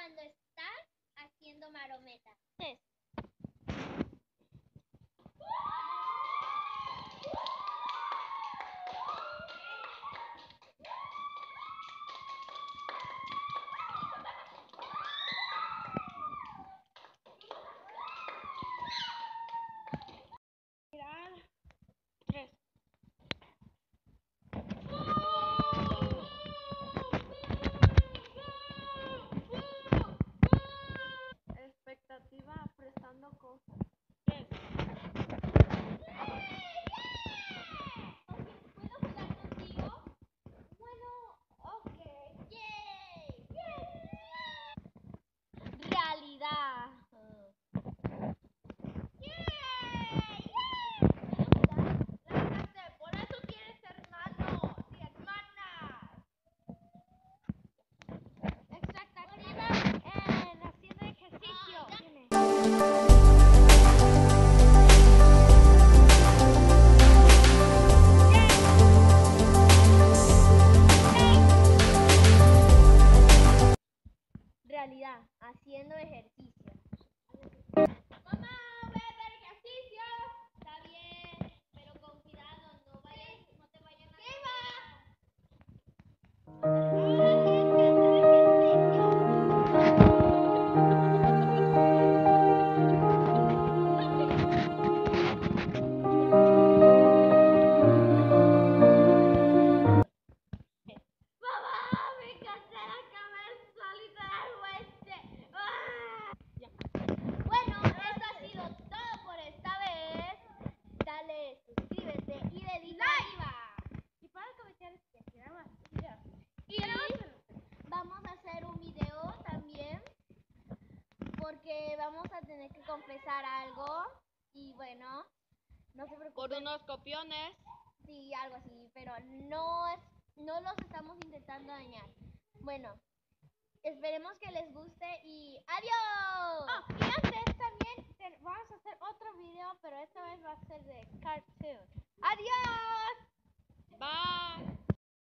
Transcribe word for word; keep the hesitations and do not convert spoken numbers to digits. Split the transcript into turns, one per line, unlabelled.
cuando estás haciendo marometas.
Tres. Girar. Tres. Expectativa prestando cosas. Tres.
¿Puedo jugar contigo? Bueno, ok. ¡Yay!
Realidad.
Por eso quieres hermanos y hermanas.
Expectativa en haciendo ejercicio. Dime. Realidad, haciendo ejercicio.
Mamá, voy a hacer ejercicio. Está bien, pero con cuidado, no vayas, no te vayan a. ¿Qué Mamá, me cansé la cabeza, literalmente. ¡Ah! Bueno, esto ha sido todo por esta vez. Dale, suscríbete y dedito arriba.
Y para comentarios que queramos.
Y vamos a hacer un video también, porque vamos a tener que confesar algo. Y bueno, no se preocupen.
Por unos copiones.
Sí, algo así, pero no es, no los estamos intentando dañar. Bueno, esperemos que les guste y ¡adiós!
Ah, y antes también te- vamos a hacer otro video, pero esta vez va a ser de cartoon. ¡Adiós! Bye.